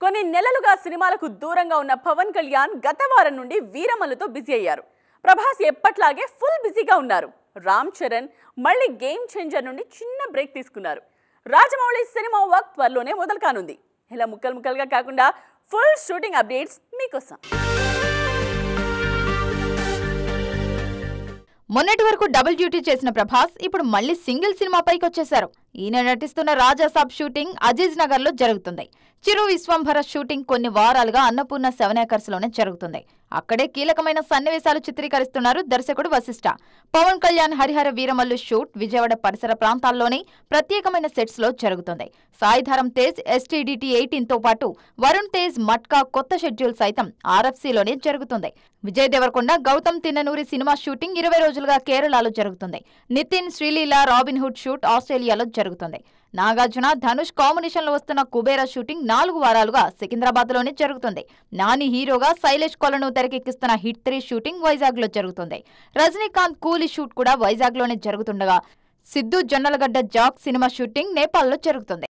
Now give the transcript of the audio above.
కొన్ని నెలలుగా సినిమాలకు దూరంగా ఉన్న పవన్ కళ్యాణ్ గత వారం నుండి వీరమల్లుతో బిజీ అయ్యారు. ప్రభాస్ ఎప్పట్లాగే ఫుల్ బిజీగా ఉన్నారు. రామ్ చరణ్ మళ్ళీ గేమ్ చేంజర్ నుండి చిన్న బ్రేక్ తీసుకున్నారు. రాజమౌళి సినిమా వర్క్ త్వరలోనే మొదలు కానుంది. ఇలా ముక్కలుగా కాకుండా ఫుల్ షూటింగ్ అప్డేట్స్ మీకోసం. మొన్నటి వరకు డబుల్ డ్యూటీ చేసిన ప్రభాస్ ఇప్పుడు మళ్ళీ సింగిల్ సినిమాపైకి వచ్చేశారు. ఈయన నటిస్తున్న రాజాసాబ్ షూటింగ్ అజీజ్ నగర్ లో జరుగుతుంది. చిరు విశ్వంభర షూటింగ్ కొన్ని వారాలుగా అన్నపూర్ణ 7 acres లోనే జరుగుతుంది. అక్కడే కీలకమైన సన్నివేశాలు చిత్రీకరిస్తున్నారు దర్శకుడు వశిష్ఠ. పవన్ కళ్యాణ్ హరిహర వీరమల్లు షూట్ విజయవాడ పరిసర ప్రాంతాల్లోని ప్రత్యేకమైన సెట్స్ లో జరుగుతుంది. సాయిధరం తేజ్ STDT 18 తో పాటు వరుణ్ తేజ్ మట్కా కొత్త షెడ్యూల్ సైతం RFCలోనే జరుగుతుంది. విజయ్ దేవరకొండ గౌతమ్ తిన్ననూరి సినిమా షూటింగ్ 20 రోజులుగా కేరళలో జరుగుతుంది. Nithiin Sreeleela Robin Hood shoot ఆస్ట్రేలియాలో జరుగుతుంది. నాగార్జున ధనుష్ కాంబినేషన్ లో వస్తున్న కుబేరా షూటింగ్ 4 వారాలుగా సికింద్రాబాద్ లోనే జరుగుతుంది. నాని హీరోగా శైలేష్ కొలను తెరకెక్కిస్తున్న హిట్ 3 షూటింగ్ వైజాగ్ లో జరుగుతుంది. రజనీకాంత్ కూలీ షూట్ కూడా వైజాగ్ లోనే జరుగుతుండగా Siddhu Jonnalagadda Jack cinema shooting Nepal లో జరుగుతుంది.